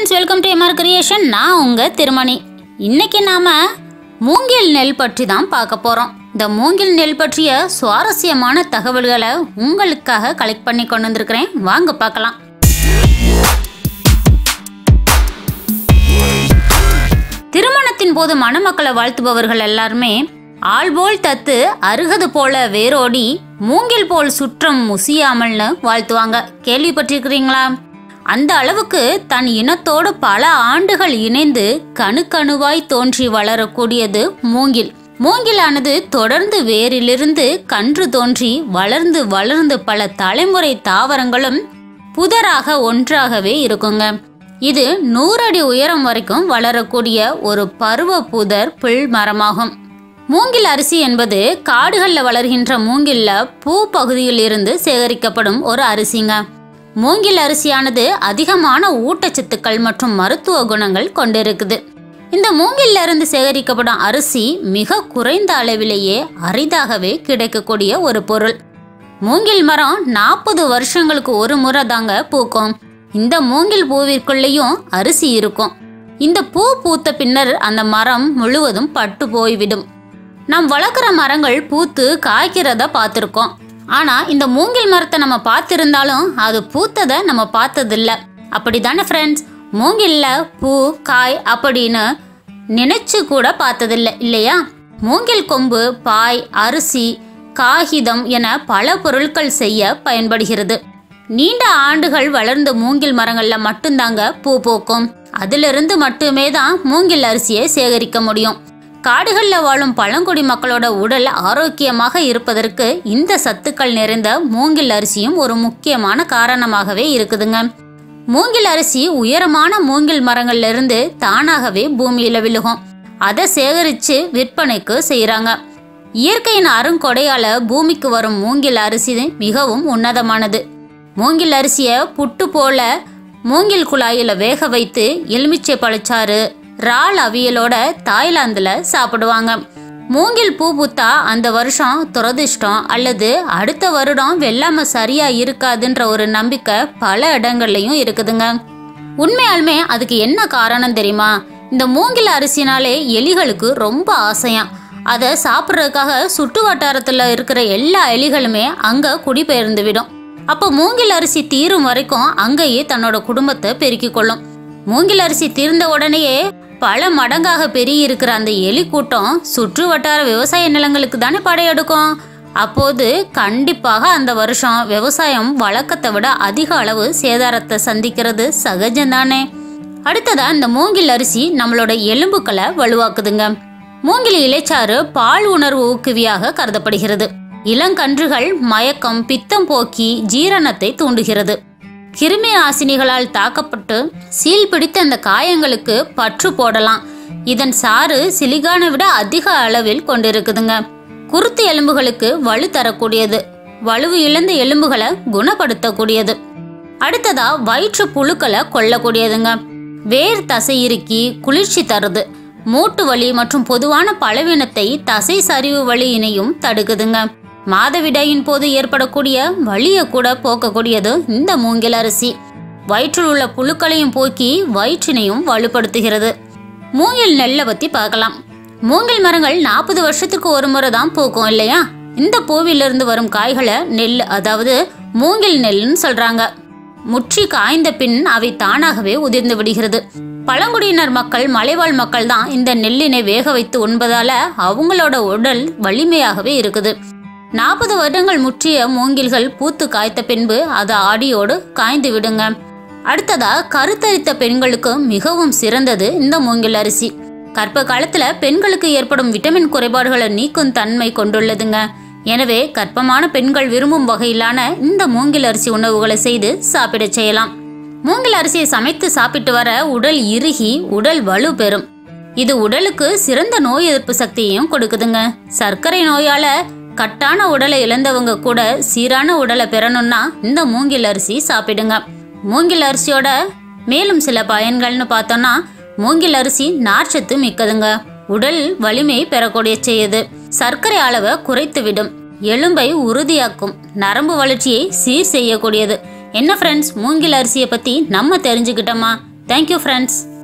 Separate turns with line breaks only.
Friends, welcome to MR creation. நான் உங்கள் திருமணி. இன்றைக்கி நாம் மூங்கில் நெல் பற்றி தான் பார்க்க போகிறோம். இந்த மூங்கில் நெல் பற்றிய சுவாரஸ்யமான தகவல்களை உங்களுக்காக கலெக்ட் பண்ணி கொண்டு வந்திருக்கிறேன். வாங்க பார்க்கலாம். திருமணத்தின் போது மணமக்களை வாழ்த்துபவர்கள் எல்லாருமே ஆள் போல் தத்து அருகது போல வேரோடி மூங்கில் போல் சுற்றம் முசியாமல்னு வாழ்த்துவாங்க. கேள்விப்பட்டிருக்கிறீங்களா? அந்த அளவுக்கு தன் இனத்தோடு பல ஆண்டுகள் இணைந்து கணுக்கணுவாய் தோன்றி வளரக்கூடியது மூங்கில். மூங்கிலானது தொடர்ந்து வேரிலிருந்து கன்று தோன்றி வளர்ந்து வளர்ந்து பல தலைமுறை தாவரங்களும் புதராக ஒன்றாகவே இருக்குங்க. இது 100 அடி உயரம் வரைக்கும் வளரக்கூடிய ஒரு பருவ புதர் புல் மரமாகும். மூங்கில் அரிசி என்பது காடுகளில் வளர்கின்ற மூங்கில்ல பூ பகுதியில் இருந்து சேகரிக்கப்படும் ஒரு அரிசிங்க. மூங்கில் அரிசியானது அதிகமான ஊட்டச்சத்துக்கள் மற்றும் மருத்துவ குணங்கள் கொண்டிருக்குது. இந்த மூங்கில்ல இருந்து சேகரிக்கப்படும் அரிசி மிக குறைந்த அளவிலேயே அரிதாகவே கிடைக்கக்கூடிய ஒரு பொருள். மூங்கில் மரம் 40 வருஷங்களுக்கு ஒரு முறை தாங்க பூக்கும். இந்த மூங்கில் பூவிற்குள்ளேயும் அரிசி இருக்கும். இந்த பூ பூத்த பின்னர் அந்த மரம் முழுவதும் பட்டு போய்விடும். நாம் வளர்க்குற மரங்கள் பூத்து காய்க்கிறத பார்த்துருக்கோம். ஆனால் இந்த மூங்கில் மரத்தை நம்ம பார்த்துருந்தாலும் அது பூத்ததை நம்ம பார்த்ததில்லை. அப்படி தானே ஃப்ரெண்ட்ஸ்? மூங்கில்ல பூ காய் அப்படின்னு நினைச்சு கூட பார்த்ததில்லை இல்லையா? மூங்கில் கொம்பு பாய், அரிசி, காகிதம் என பல பொருட்கள் செய்ய பயன்படுகிறது. நீண்ட ஆண்டுகள் வளர்ந்த மூங்கில் மரங்களில் மட்டும்தாங்க பூ பூக்கும். அதிலிருந்து மட்டுமே தான் மூங்கில் அரிசியை சேகரிக்க முடியும். காடுகளில் வாழும் பழங்குடி மக்களோட உடல் ஆரோக்கியமாக இருப்பதற்கு இந்த சத்துக்கள் நிறைந்த மூங்கில் அரிசியும் ஒரு முக்கியமான காரணமாகவே இருக்குதுங்க. மூங்கில் அரிசி உயரமான மூங்கில் மரங்கள்ல இருந்து தானாகவே பூமியில விழுகும். அதை சேகரித்து விற்பனைக்கு செய்கிறாங்க. இயற்கையின் அருங்கொடையால பூமிக்கு வரும் மூங்கில் அரிசி மிகவும் உன்னதமானது. மூங்கில் அரிசியை புட்டு போல மூங்கில் குழாயில வேக வைத்து எலுமிச்சை பழச்சாறு, இறால் அவியலோட தாய்லாந்துல சாப்பிடுவாங்க. மூங்கில் பூ பூத்தா அந்த வருஷம் துரதிர்ஷ்டம் அல்லது அடுத்த வருடம் வெள்ளாமை சரியா இருக்காதுன்ற ஒரு நம்பிக்கை பல இடங்கள்லயும் இருக்குதுங்க. உண்மையாலுமே அதுக்கு என்ன காரணம் தெரியுமா? இந்த மூங்கில் அரிசினாலே எலிகளுக்கு ரொம்ப ஆசையாம். அதை சாப்பிட்றதுக்காக சுற்று வட்டாரத்துல இருக்கிற எல்லா எலிகளுமே அங்க குடிபெயர்ந்து விடும். அப்போ மூங்கில் அரிசி தீரும் வரைக்கும் அங்கேயே தன்னோட குடும்பத்தை பெருக்கிக் கொள்ளும். மூங்கில் அரிசி தீர்ந்த உடனேயே பல மடங்காக பெருகி இருக்கிற அந்த எலி கூட்டம் சுற்று வட்டார விவசாய நிலங்களுக்கு தானே படையெடுக்கும். அப்போது கண்டிப்பாக அந்த வருஷம் விவசாயம் வழக்கத்தை விட அதிக அளவு சேதாரத்தை சந்திக்கிறது சகஜம்தானே. அடுத்ததா இந்த மூங்கில் அரிசி நம்மளோட எலும்புக்களை வலுவாக்குதுங்க. மூங்கில் இலைச்சாறு பால் உணர்வு ஊக்குவியாக கருதப்படுகிறது. இளங்கன்றுகள் மயக்கம், பித்தம் போக்கி ஜீரணத்தை தூண்டுகிறது. கிருமி நாசினிகளால் தாக்கப்பட்டு சீல் பிடித்த அந்த காயங்களுக்கு பற்று போடலாம். இதன் சாறு சிலிகானை விட அதிக அளவில் கொண்டிருக்குதுங்க. குருத்து எலும்புகளுக்கு வலு தரக்கூடியது. வலுவு இழந்த எலும்புகளை குணப்படுத்தக்கூடியது. அடுத்ததா வயிற்று புழுக்களை கொல்லக்கூடியதுங்க. வேர் தசை இறுக்கி குளிர்ச்சி தருது. மூட்டு வலி மற்றும் பொதுவான பலவீனத்தை தசை சரிவு வலியினையும் தடுக்குதுங்க. மாதவிடாயின் போது ஏற்படக்கூடிய வலியை கூட போக்கக்கூடியது இந்த மூங்கில் அரிசி. வயிற்றில் உள்ள புழுக்களையும் போக்கி வயிற்றினையும் வலுப்படுத்துகிறது. மூங்கில் நெல்லை பத்தி பார்க்கலாம். மூங்கில் மரங்கள் 40 வருஷத்துக்கு ஒரு முறை தான் பூக்கும் இல்லையா? இந்த பூவிலிருந்து வரும் காய்களை நெல், அதாவது மூங்கில் நெல்லுன்னு சொல்றாங்க. முற்றி காய்ந்த பின் அவை தானாகவே உதிர்ந்து விடுகிறது. பழங்குடியினர் மக்கள், மலைவாழ் மக்கள் தான் இந்த நெல்லினை வேக வைத்து உண்பதால அவங்களோட உடல் வலிமையாகவே இருக்குது. 40 வருடங்கள் முற்றிய மூங்கில்கள் பூத்து காய்த்த பின்பு அது ஆடியோடு காய்ந்து விடுங்க. அடுத்ததா கருத்தரித்த பெண்களுக்கு மிகவும் சிறந்தது இந்த மூங்கில் அரிசி. கர்ப்ப காலத்துல பெண்களுக்கு ஏற்படும் விட்டமின் குறைபாடுகளை நீக்கும் தன்மை கொண்டுள்ளதுங்க. எனவே கர்ப்பமான பெண்கள் விரும்பும் வகையிலான இந்த மூங்கில் அரிசி உணவுகளை செய்து சாப்பிட செய்யலாம். மூங்கில் அரிசியை சமைத்து சாப்பிட்டு வர உடல் இறுகி உடல் வலு பெறும். இது உடலுக்கு சிறந்த நோய் எதிர்ப்பு சக்தியையும் கொடுக்குதுங்க. சர்க்கரை நோயால கட்டான உடலை இழந்தவங்க கூட சீரான உடலை பெறணும்னா இந்த மூங்கில் அரிசி சாப்பிடுங்க. மூங்கில் அரிசியோட மேலும் சில பயன்கள்னு பார்த்தோம்னா, மூங்கில் அரிசி நார்ச்சத்து மிக்கதுங்க. உடல் வலிமை பெறக்கூடிய செய்யுது. சர்க்கரை அளவை குறைத்து விடும். எலும்பை உறுதியாக்கும். நரம்பு வளர்ச்சியை சீர் செய்யக்கூடியது. என்ன ஃப்ரெண்ட்ஸ், மூங்கில் அரிசியை பற்றி நம்ம தெரிஞ்சுக்கிட்டோமா? Thank you friends.